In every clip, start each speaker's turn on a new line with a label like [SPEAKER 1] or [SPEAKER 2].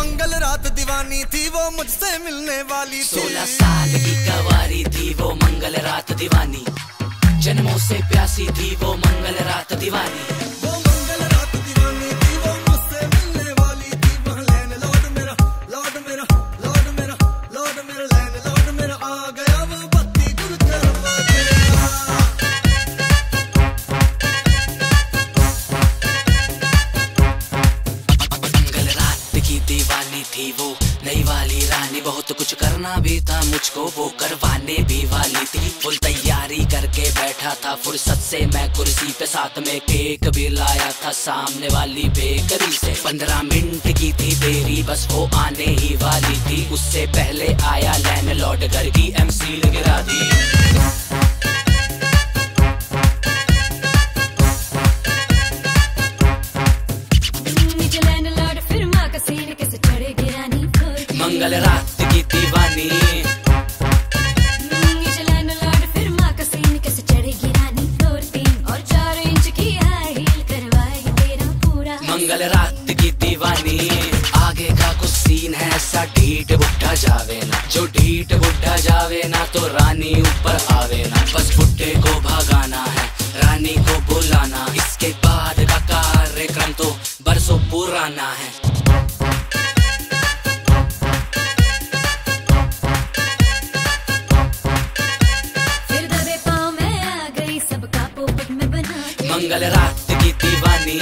[SPEAKER 1] मंगल रात दीवानी थी वो मुझसे मिलने वाली थी।
[SPEAKER 2] 16 साल की कवारी थी वो मंगल रात दीवानी, जन्मों से प्यासी थी वो मंगल रात दीवानी।
[SPEAKER 1] वो मंगल रात दीवानी थी वो मुझसे मिलने वाली थी। वहाँ लैंडलॉर्ड मेरा, लॉर्ड मेरा, लॉर्ड मेरा, लॉर्ड मेरा, लैंडलॉर्ड मेरा आ गया वो बत्ती गुल कर
[SPEAKER 2] मंगल रात की दीवानी थी वो नई वाली रानी, बहुत कुछ करना भी था मुझको वो करवाने भी वाली थी। फुल तैयारी करके बैठा था फुर्सत से मैं कुर्सी पे, साथ में केक भी लाया था सामने वाली बेकरी से। 15 मिनट की थी देरी बस वो आने ही वाली थी, उससे पहले आया लैंडलॉर्ड घर की एमसी गिरा दी। मंगल रात की दीवानी,
[SPEAKER 3] लैंडलॉर्ड फिर माँ का सीन कैसे चढ़ेगी रानी, फ्लोर 3 और 4 इंच की हाई हील करवाएगी तेरा पूरा।
[SPEAKER 2] मंगल रात की दीवानी। आगे का कुछ सीन है ऐसा ढीठ बुढ़ा जावे ना, जो ढीठ बुढ़ा जावे ना तो रानी ऊपर आवे ना। बस बुढ़े को भगाना है, रानी को बुलाना, इसके बाद का कार्यक्रम तो बरसों पुराना है। मंगल रात की दीवानी,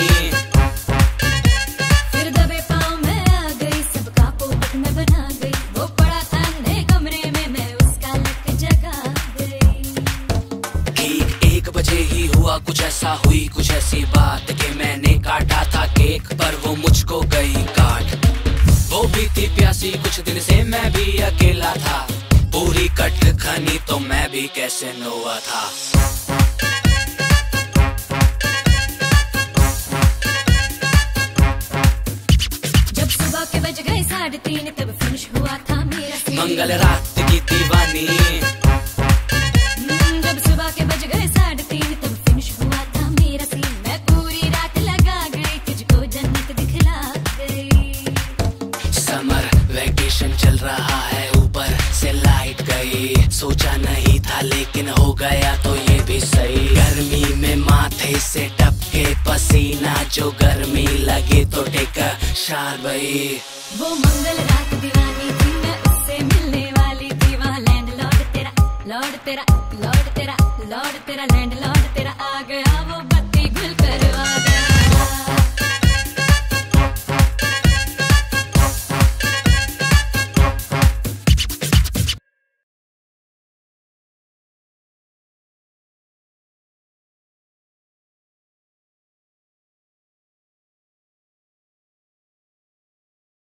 [SPEAKER 3] फिर दबे पाँव मैं आ गई, सबका पोपट में बना गई। वो पड़ा था नए कमरे में, मैं उसका लक जगा गई।
[SPEAKER 2] ठीक 1 बजे ही हुआ कुछ ऐसा, हुई कुछ ऐसी बात कि मैंने काटा था केक पर वो मुझको गई काट। वो भी थी प्यासी कुछ दिन से, मैं भी अकेला था, पूरी कट खनी तो मैं भी कैसे नोआ था।
[SPEAKER 3] बज गए 3:30 तब फिनिश हुआ था मेरा सीन।
[SPEAKER 2] मंगल रात की दीवानी,
[SPEAKER 3] जब सुबह के बज गए 3:30 तब फिनिश हुआ था मेरा सीन। मैं पूरी रात लगा गई, तुझको जन्नत दिखला गई।
[SPEAKER 2] समर वैकेशन चल रहा है, ऊपर से लाइट गई, सोचा नहीं था लेकिन हो गया तो ये भी सही। गर्मी में माथे से टपके पसीना, जो गर्मी लगे तो टेका शार भाई।
[SPEAKER 3] वो मंगल रात दीवानी थी, मैं उससे मिलने वाली थी। वहाँ लैंडलॉर्ड तेरा, लॉर्ड तेरा, लॉर्ड तेरा, लॉर्ड तेरा, लैंडलॉर्ड तेरा आ गया वो